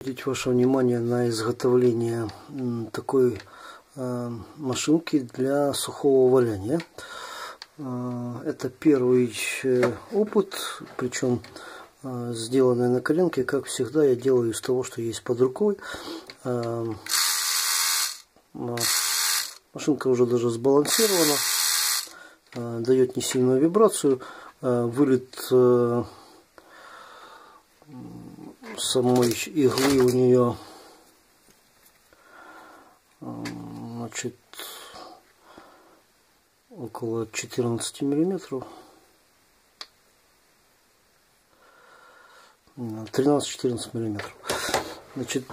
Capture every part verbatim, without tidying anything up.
обратить ваше внимание на изготовление такой машинки для сухого валяния. Это первый опыт, причем сделанный на коленке. Как всегда, я делаю из того, что есть под рукой. Машинка уже даже сбалансирована, дает не сильную вибрацию. Вылет самой иглы у нее, значит, около четырнадцати миллиметров, тринадцать-четырнадцать миллиметров. Значит,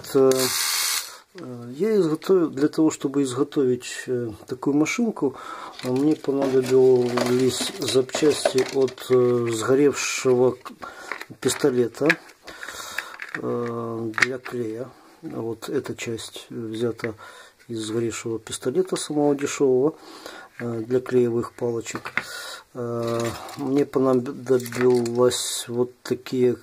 я изготовил, для того, чтобы изготовить такую машинку, мне понадобились запчасти от сгоревшего пистолета для клея. Вот эта часть взята из сгоревшего пистолета самого дешевого для клеевых палочек. Мне понадобилось вот такие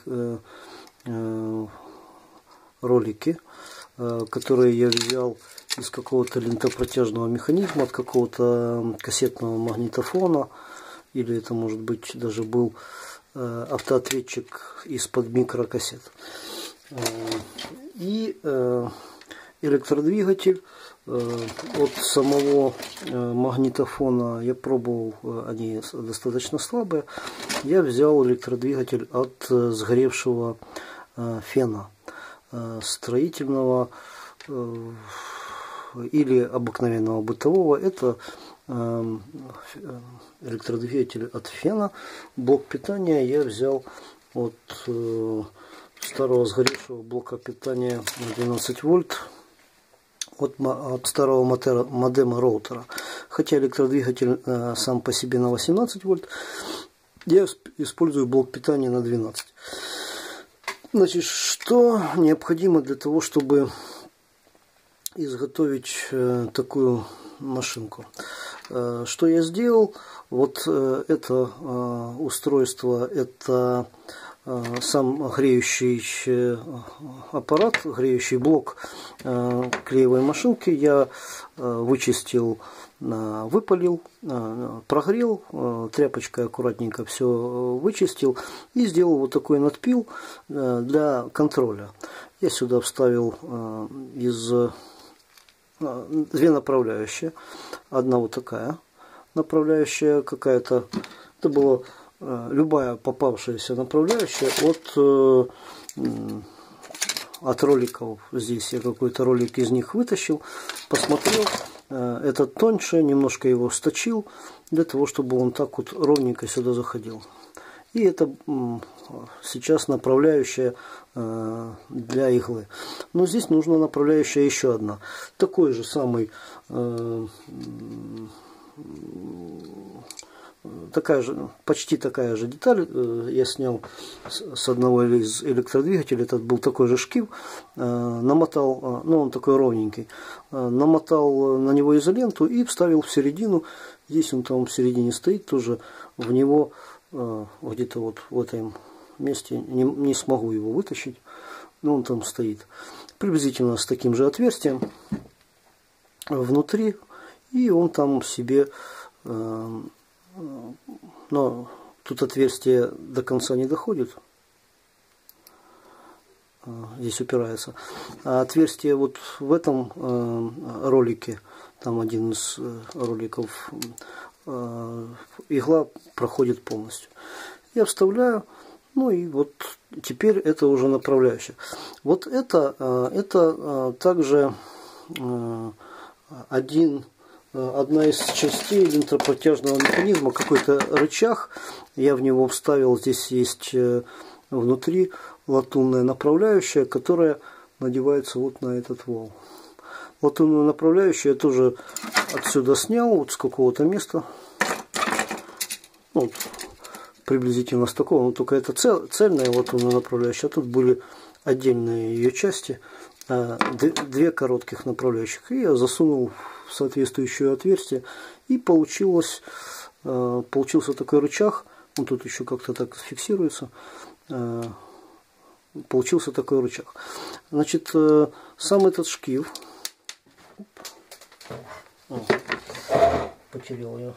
ролики, которые я взял из какого-то лентопротяжного механизма, от какого-то кассетного магнитофона, или это может быть даже был автоответчик из-под микрокассет. И электродвигатель. От самого магнитофона я пробовал, они достаточно слабые. Я взял электродвигатель от сгоревшего фена строительного или обыкновенного бытового. Это электродвигатель от фена. Блок питания я взял от старого сгоревшего блока питания на двенадцать вольт от, от старого модема роутера. Хотя электродвигатель э, сам по себе на восемнадцать вольт, я использую блок питания на двенадцать. Значит, что необходимо для того, чтобы изготовить э, такую машинку? Э, что я сделал? Вот э, это э, устройство, это сам греющий аппарат, греющий блок клеевой машинки я вычистил, выпалил, прогрел, тряпочкой аккуратненько все вычистил и сделал вот такой надпил для контроля. Я сюда вставил из две направляющие. Одна вот такая направляющая какая-то, это было любая попавшаяся направляющая от, от роликов. Здесь я какой-то ролик из них вытащил, посмотрел. Этот тоньше, немножко его сточил, для того, чтобы он так вот ровненько сюда заходил. И это сейчас направляющая для иглы. Но здесь нужна направляющая еще одна. Такой же самый, такая же, почти такая же деталь я снял с одного из электродвигателей. Этот был такой же шкив, намотал, ну он такой ровненький, намотал на него изоленту и вставил в середину. Здесь он там в середине стоит, тоже в него где-то вот в этом месте, не, не смогу его вытащить, но он там стоит приблизительно с таким же отверстием внутри, и он там себе, но тут отверстие до конца не доходит, здесь упирается, а отверстие вот в этом ролике, там один из роликов, игла проходит полностью. Я вставляю, ну и вот теперь это уже направляющая. Вот это, это также один, одна из частей лентопротяжного механизма, какой-то рычаг. Я в него вставил, здесь есть внутри латунная направляющая, которая надевается вот на этот вал. Латунную направляющую я тоже отсюда снял, вот с какого-то места. Вот, приблизительно с такого, но только это цель, цельная латунная направляющая, а тут были отдельные ее части, две коротких направляющих. И я засунул в соответствующее отверстие, и получилось, получился такой рычаг. Он тут еще как-то так фиксируется. получился такой рычаг. Значит, э, сам этот шкив, О, потерял ее.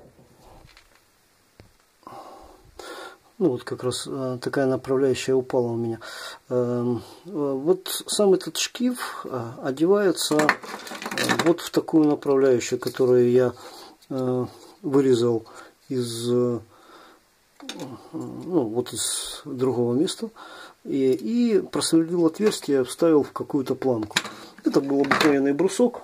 Ну вот как раз э, такая направляющая упала у меня. Э, вот сам этот шкив э, одевается э, вот в такую направляющую, которую я э, вырезал из, э, ну, вот из другого места. И, и просверлил отверстие, вставил в какую-то планку. Это был обыкновенный брусок,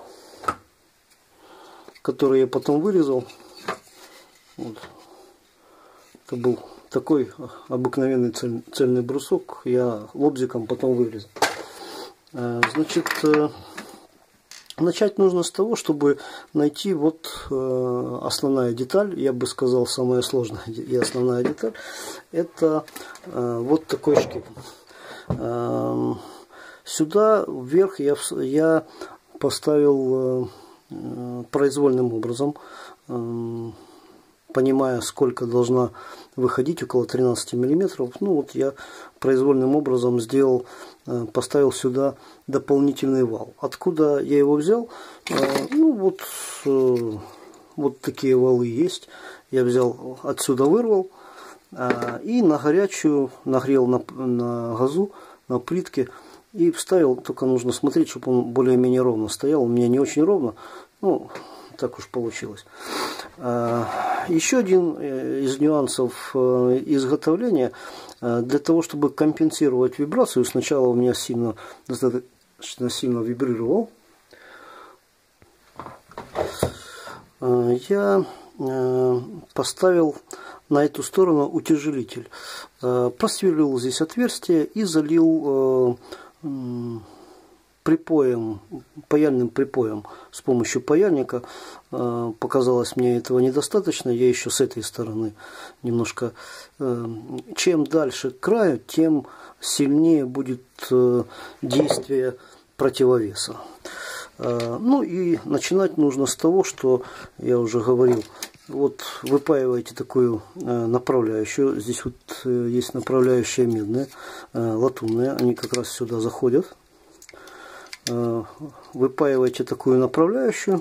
который я потом вырезал. Вот. Это был такой обыкновенный цель, цельный брусок, я лобзиком потом вырезал. Значит, начать нужно с того, чтобы найти вот основная деталь, я бы сказал, самая сложная и основная деталь, это вот такой шкив. Сюда вверх я, я поставил произвольным образом, понимая, сколько должна выходить, около тринадцати миллиметров. Ну вот я произвольным образом сделал, поставил сюда дополнительный вал. Откуда я его взял? Ну вот, вот такие валы есть. Я взял, отсюда вырвал и на горячую нагрел на, на газу, на плитке и вставил. Только нужно смотреть, чтобы он более-менее ровно стоял. У меня не очень ровно, ну так уж получилось. Еще один из нюансов изготовления, для того, чтобы компенсировать вибрацию, сначала у меня сильно, достаточно сильно вибрировал, я поставил на эту сторону утяжелитель, просверлил здесь отверстие и залил припоем, паяльным припоем с помощью паяльника. Показалось мне этого недостаточно, я еще с этой стороны немножко, чем дальше к краю, тем сильнее будет действие противовеса. Ну и начинать нужно с того, что я уже говорил. Вот выпаиваете такую направляющую, здесь вот есть направляющая медная, латунная, они как раз сюда заходят. Выпаиваете такую направляющую.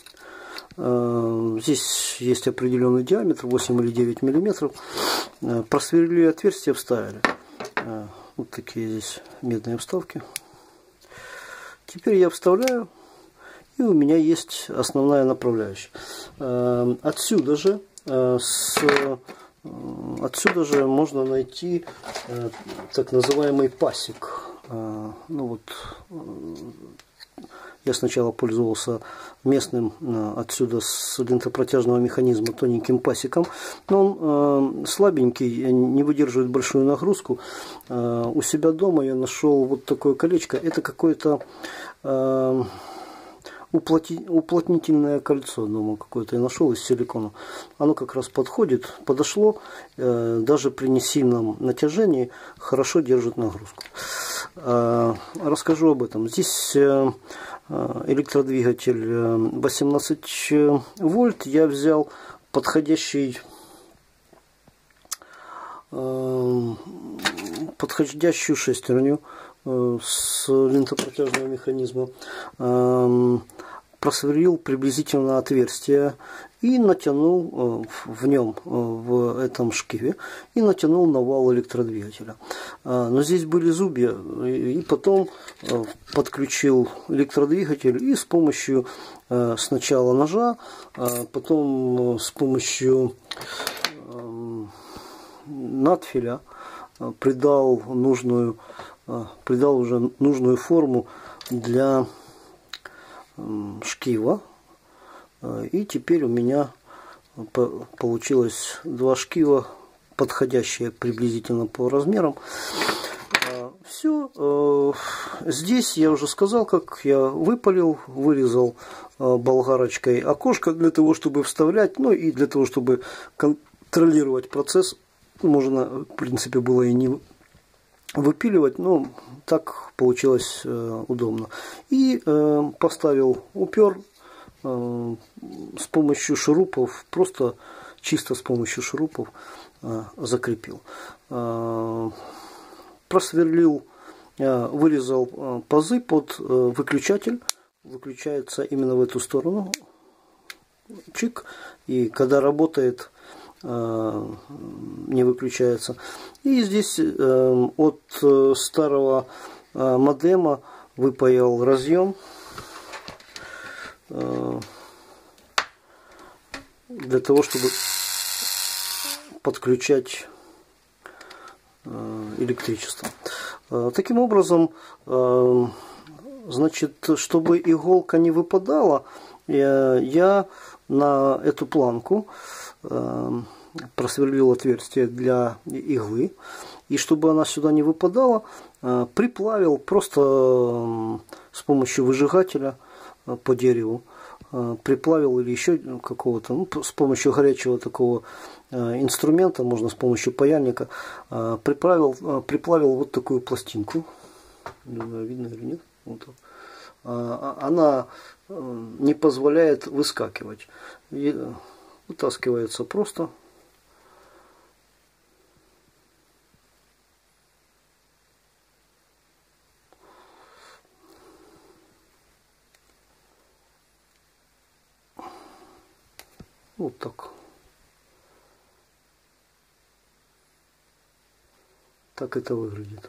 Здесь есть определенный диаметр, восемь или девять миллиметров. Просверлили отверстие, вставили. Вот такие здесь медные вставки. Теперь я вставляю, и у меня есть основная направляющая. Отсюда же, с, отсюда же можно найти так называемый пасек. Ну вот, я сначала пользовался местным отсюда с лентопротяжного механизма тоненьким пасеком, но он слабенький, не выдерживает большую нагрузку. У себя дома я нашел вот такое колечко. Это какое-то уплотнительное кольцо, думаю, какое-то я нашел из силикона. Оно как раз подходит, подошло, даже при несильном натяжении хорошо держит нагрузку. Расскажу об этом. Здесь электродвигатель восемнадцать вольт. Я взял подходящий подходящую шестерню с лентопротяжного механизма, просверлил приблизительно отверстие и натянул в нем, в этом шкиве, и натянул на вал электродвигателя. Но здесь были зубья, и потом подключил электродвигатель и с помощью сначала ножа, потом с помощью надфиля придал нужную, придал уже нужную форму для шкива. И теперь у меня получилось два шкива, подходящие приблизительно по размерам. Все. Здесь я уже сказал, как я выпалил, вырезал болгарочкой окошко для того, чтобы вставлять, ну и для того, чтобы контролировать процесс. Можно, в принципе, было и не выпиливать, но так получилось э, удобно. И э, поставил, упер э, с помощью шурупов, просто чисто с помощью шурупов э, закрепил. Э, просверлил, вырезал пазы под выключатель. Выключается именно в эту сторону. Чик. И когда работает, не выключается. И здесь от старого модема выпаял разъем для того, чтобы подключать электричество. Таким образом, значит, чтобы иголка не выпадала, я на эту планку просверлил отверстие для иглы. И чтобы она сюда не выпадала, приплавил просто с помощью выжигателя по дереву. Приплавил или еще какого-то, ну, с помощью горячего такого инструмента, можно с помощью паяльника, приплавил, приплавил вот такую пластинку. Не знаю, видно или нет. Вот так. Она не позволяет выскакивать. И вытаскивается просто. Вот так. Так это выглядит.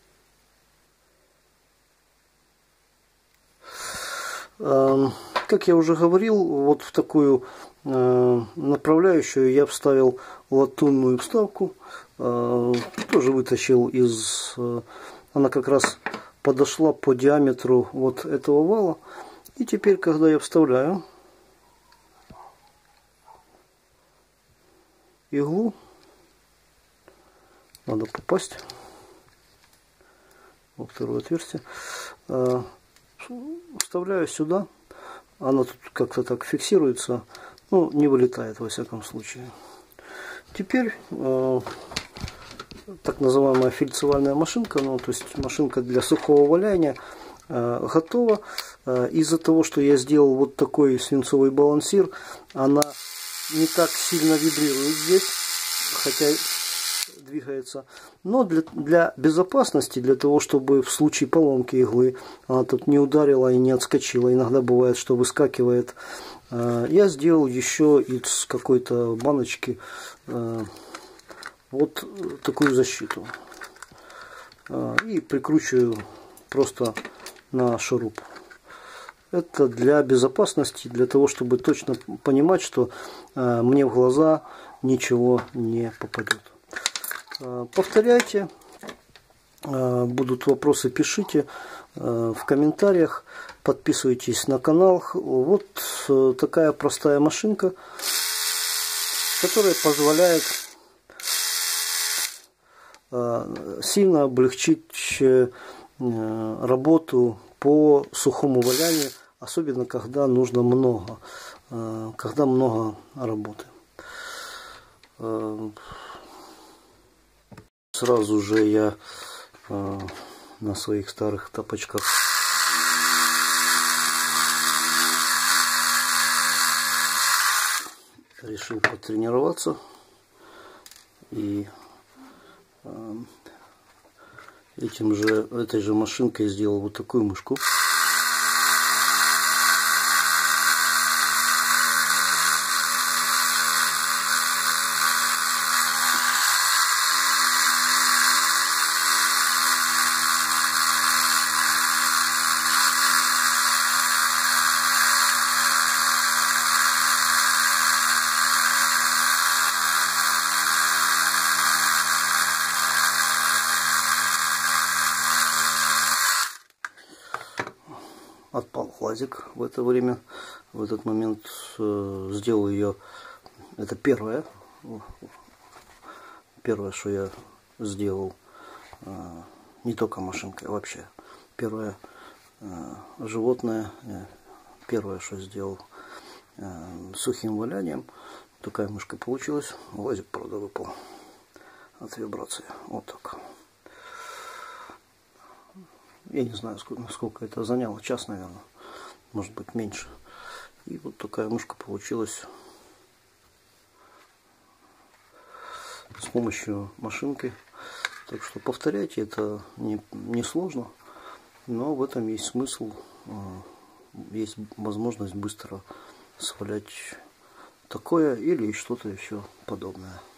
Как я уже говорил, вот в такую направляющую я вставил латунную вставку. Тоже вытащил из... Она как раз подошла по диаметру вот этого вала. И теперь, когда я вставляю иглу, надо попасть во второе отверстие, вставляю сюда, она тут как-то так фиксируется, ну, не вылетает во всяком случае. Теперь э, так называемая фильцевальная машинка, ну, то есть машинка для сухого валяния, э, готова. Э, из-за того, что я сделал вот такой свинцовый балансир, она не так сильно вибрирует здесь, хотя двигается. Но для, для безопасности, для того, чтобы в случае поломки иглы она тут не ударила и не отскочила, иногда бывает, что выскакивает, я сделал еще из какой-то баночки вот такую защиту. И прикручиваю просто на шуруп. Это для безопасности, для того, чтобы точно понимать, что мне в глаза ничего не попадет. Повторяйте. Будут вопросы, пишите в комментариях. Подписывайтесь на канал. Вот такая простая машинка, которая позволяет сильно облегчить работу по сухому валянию, особенно когда нужно много, когда много работы. Сразу же я на своих старых тапочках решил потренироваться и этим же, этой же машинкой сделал вот такую мышку. Отпал глазик в это время, в этот момент э, сделал ее, это первое, первое, что я сделал, э, не только машинкой, а вообще, первое э, животное, э, первое, что сделал э, сухим валянием, такая мышка получилась, глазик, правда, выпал от вибрации, вот так. Я не знаю, сколько, сколько это заняло, час, наверное, может быть меньше. И вот такая мышка получилась с помощью машинки. Так что повторяйте, это не, не сложно, но в этом есть смысл, есть возможность быстро свалять такое или что-то еще подобное.